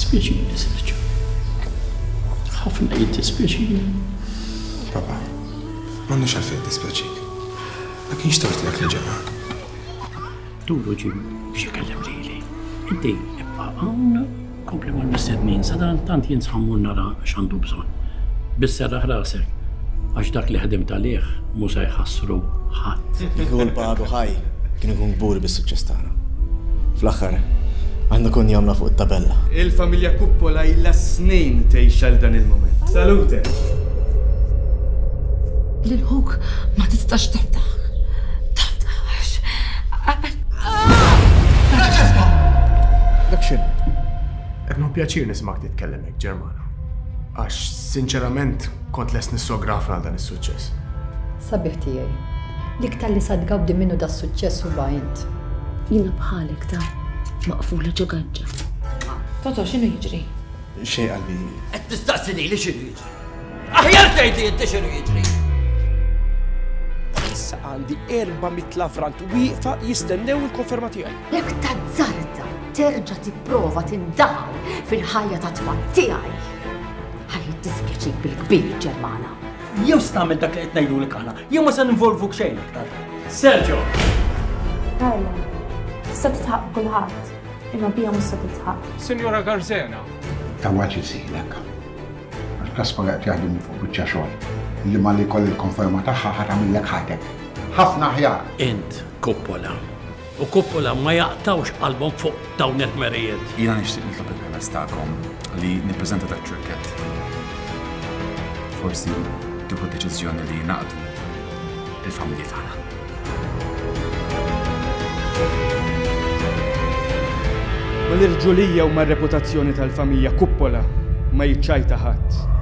Jiddispjaċini, Serġo. Ħafna jiddispjaċini. Papa, m'għandux għalfejn dispjaċik. Ma kienx tort dak li ġara. Duru ġim biex ikellem lili. Inti ibqa' hawn kompli mal-mistennin, sadan tant jinsħammu nara x'għandu bżonn. Bisserraħ rasek, għax dak li ħedim talih mhux se jħassru ħadd. Jkun baqgħu ħaj kienu jkun gburi bis-suċċess tagħna. Fl-aħħar għandna kun jagħmla fuq it-tabella. Il-familja Kuppola ilha snin tgħix għal dan il-moment. Salute! Lil-ħuk ma tistax taftaħ. Taftaħx. Dak x'inhu? Qed pjaċir nismak titkellem hekk Ġermana. Għax sinċerament kont les nissografna għal dan is-suċċess. Sabiħ tiegħi, l-iktar li sadgabdi minnu da s-suċċess huwa int. Jina bħalek ta' maqfula ġogaġġa. Toto, x'inhu jiġri? Xejn qalbi. Qed tistaqsini li x'inhu jiġri. Aħjar tgħidli inti x'inhu jiġri. Issa għandi 400,000 frank wieqfa jistennew il-konferma tiegħi. Jekk tazzarda terġa' tipprova tindaħal fil-ħajja ta' tfal tiegħi. Ħalli tispjaċik bil-kbir Ġermana. Jew stamel dak li qed ngħidulek aħna, jew ma se ninvolvuk xejn aktar. Serġo! Għajla, tista' titħaq kulħadd, imma bija mhux se titħaq. Sinjora Garzena. Ta' waċi siħlek. Għax Kaspar qed jaħdem fuq biċċa xogħol. Li ma li koll il-konferma tagħha ħatamillek ħatek. Ħafna ħjar. Int Kuppola. U Kuppola ma jaqtawx qalbhom fuq dawn il-merijiet. Jiena nixtieq nitlob il-permess tagħkom li nippreżenta dak ċirket. Forsi tieħu deċiżjoni li jingħaqdu il-familji tagħna. Ma l-irġulija u ma r-reputazzjoni tal-familja Kuppola ma jiċċajta ħadd.